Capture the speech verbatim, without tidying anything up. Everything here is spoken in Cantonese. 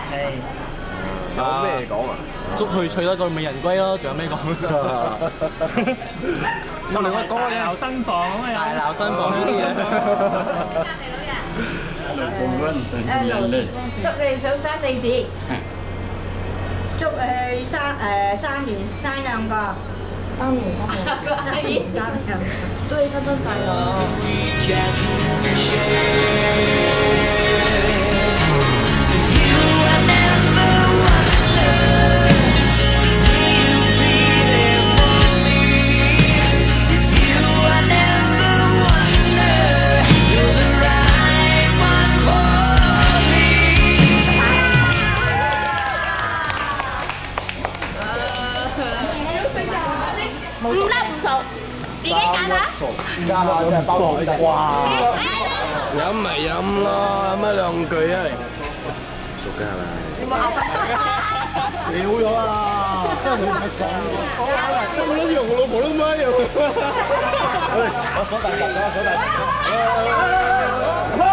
係。 有咩講啊？ 祝佢娶得個美人歸咯，仲有咩講？我哋我講嘅鬧新房啊嘛， 大鬧新房呢啲嘢。 送嗰陣時人咧， 祝你手生四子，祝佢生誒三年生兩個， 三年三年， 生兩個。 祝你新婚快樂！ 唔得唔熟，自己揀下。 加下真係包到得。哇！飲咪飲咯，飲一兩句啊！熟嘅係咪？屌咗啦！我諗住我老婆都乜嘢？我數大十咗，數大十。